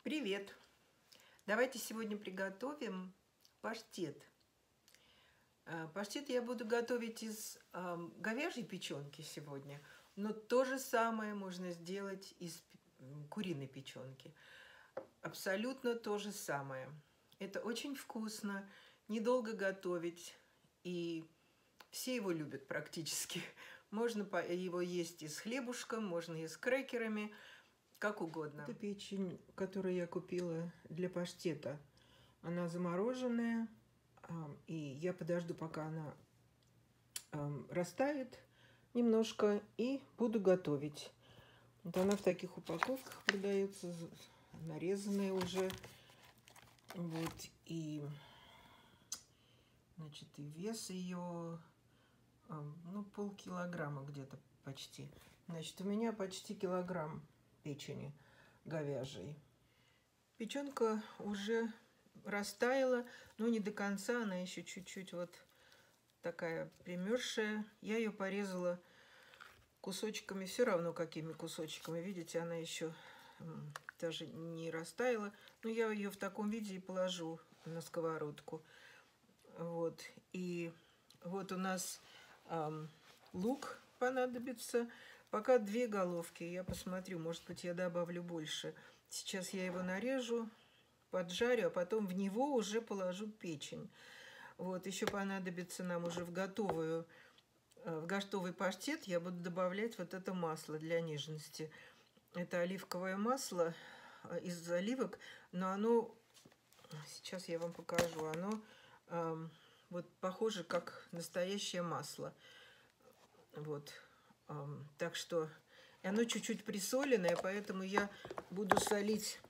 Привет! Давайте сегодня приготовим паштет. Паштет я буду готовить из говяжьей печенки сегодня, но то же самое можно сделать из куриной печенки. Абсолютно то же самое. Это очень вкусно, недолго готовить, и все его любят практически. Можно его есть и с хлебушком, можно и с крекерами, как угодно. Это печень, которую я купила для паштета. Она замороженная, и я подожду, пока она растает немножко, и буду готовить. Вот она в таких упаковках продается, нарезанная уже. Вот, и, значит, и вес ее, ну, полкилограмма где-то почти. Значит, у меня почти килограмм печени говяжьей. Печенка уже растаяла, но не до конца, она еще чуть-чуть вот такая примерзшая. Я ее порезала кусочками, все равно какими кусочками. Видите, она еще даже не растаяла. Но я ее в таком виде и положу на сковородку. Вот. И вот у нас лук понадобится. Пока 2 головки. Я посмотрю, может быть, я добавлю больше. Сейчас я его нарежу, поджарю, а потом в него уже положу печень. Вот, еще понадобится нам уже в готовый паштет я буду добавлять вот это масло для нежности. Это оливковое масло из оливок, но оно, сейчас я вам покажу, оно вот похоже как настоящее масло. Вот, так что оно чуть-чуть присоленное, поэтому я буду солить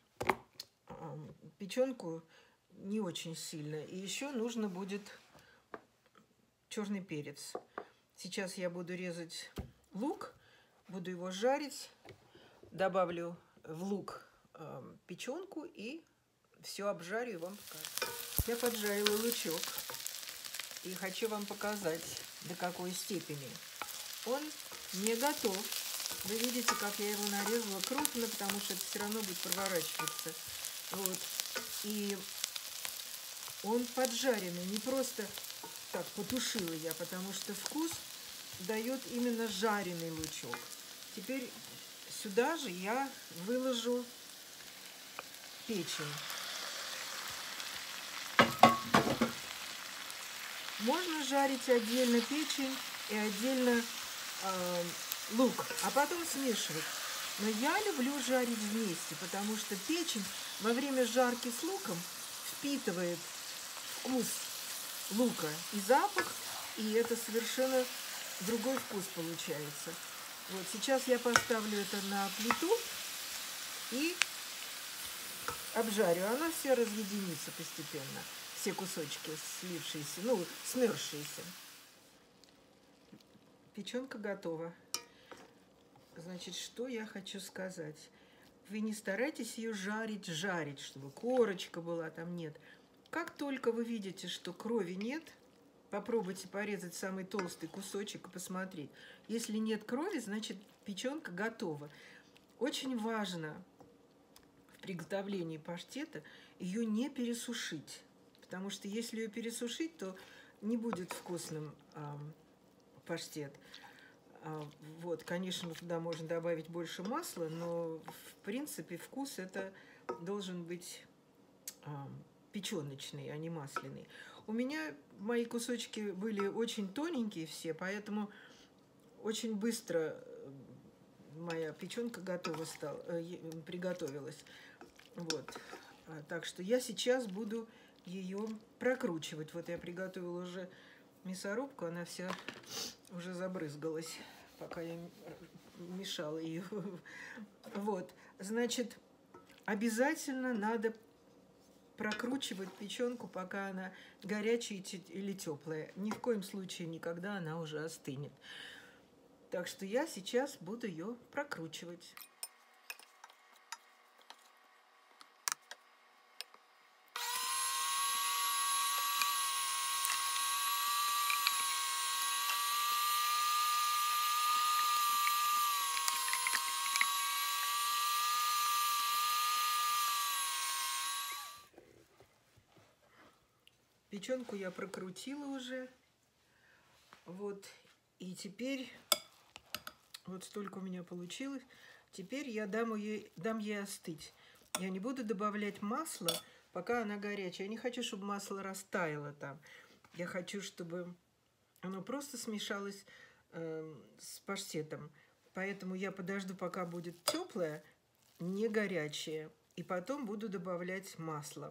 печенку не очень сильно. И еще нужно будет черный перец. Сейчас я буду резать лук, буду его жарить, добавлю в лук печенку и все обжарю и вам покажу. Я поджарила лучок и хочу вам показать, до какой степени он не готов. Вы видите, как я его нарезала крупно, потому что это все равно будет проворачиваться. Вот. И он поджаренный, не просто так потушила я, потому что вкус дает именно жареный лучок. Теперь сюда же я выложу печень. Можно жарить отдельно печень и отдельно лук, а потом смешивать. Но я люблю жарить вместе, потому что печень во время жарки с луком впитывает вкус лука и запах, и это совершенно другой вкус получается. Вот сейчас я поставлю это на плиту и обжарю. Она вся разъединится постепенно, все кусочки слившиеся, ну, смерзшиеся. Печенка готова. Значит, что я хочу сказать? Вы не старайтесь ее жарить, чтобы корочка была, там нет. Как только вы видите, что крови нет, попробуйте порезать самый толстый кусочек и посмотреть. Если нет крови, значит, печенка готова. Очень важно в приготовлении паштета ее не пересушить, потому что если ее пересушить, то не будет вкусным паштет. Вот, конечно, туда можно добавить больше масла, но в принципе вкус это должен быть печеночный, а не масляный. У меня мои кусочки были очень тоненькие все, поэтому очень быстро моя печенка приготовилась. Вот. Так что я сейчас буду ее прокручивать. Вот я приготовила уже мясорубку, она вся уже забрызгалась, пока я мешала ее. Вот, значит, обязательно надо прокручивать печенку, пока она горячая или теплая. Ни в коем случае никогда она уже остынет. Так что я сейчас буду ее прокручивать. Печенку я прокрутила уже. Вот. И теперь вот столько у меня получилось. Теперь я дам ей остыть. Я не буду добавлять масло, пока она горячая. Я не хочу, чтобы масло растаяло там. Я хочу, чтобы оно просто смешалось с паштетом. Поэтому я подожду, пока будет теплое, не горячее. И потом буду добавлять масло.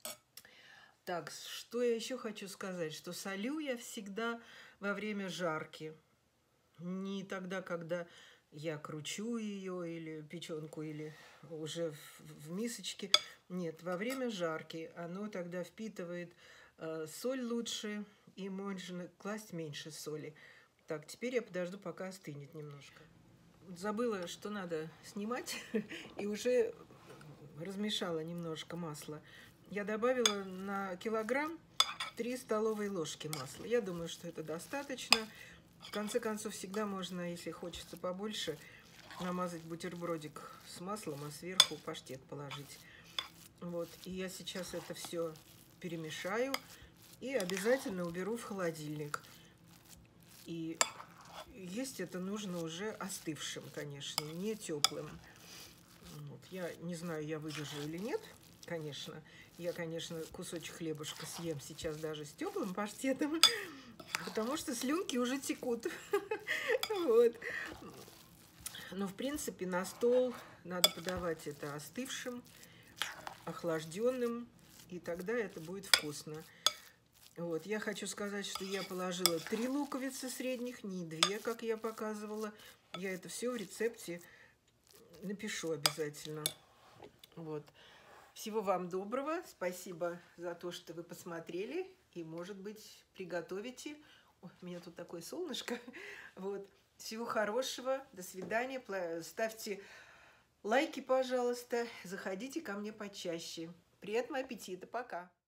Так, что я еще хочу сказать? Что солю я всегда во время жарки. Не тогда, когда я кручу ее или печенку, или уже в мисочке. Нет, во время жарки оно тогда впитывает соль лучше, и можно класть меньше соли. Так, теперь я подожду, пока остынет немножко. Забыла, что надо снимать, и уже размешала немножко масла. Я добавила на килограмм 3 столовые ложки масла. Я думаю, что это достаточно. В конце концов, всегда можно, если хочется побольше, намазать бутербродик с маслом, а сверху паштет положить. Вот. И я сейчас это все перемешаю и обязательно уберу в холодильник. И есть это нужно уже остывшим, конечно, не теплым. Вот. Я не знаю, я выдержу или нет, конечно. Я, конечно, кусочек хлебушка съем сейчас даже с теплым паштетом, потому что слюнки уже текут. Вот. Но, в принципе, на стол надо подавать это остывшим, охлажденным, и тогда это будет вкусно. Вот. Я хочу сказать, что я положила 3 луковицы средних, не 2, как я показывала. Я это все в рецепте напишу обязательно. Вот. Всего вам доброго. Спасибо за то, что вы посмотрели. И, может быть, приготовите. Ой, у меня тут такое солнышко. Вот. Всего хорошего. До свидания. Ставьте лайки, пожалуйста. Заходите ко мне почаще. Приятного аппетита. Пока.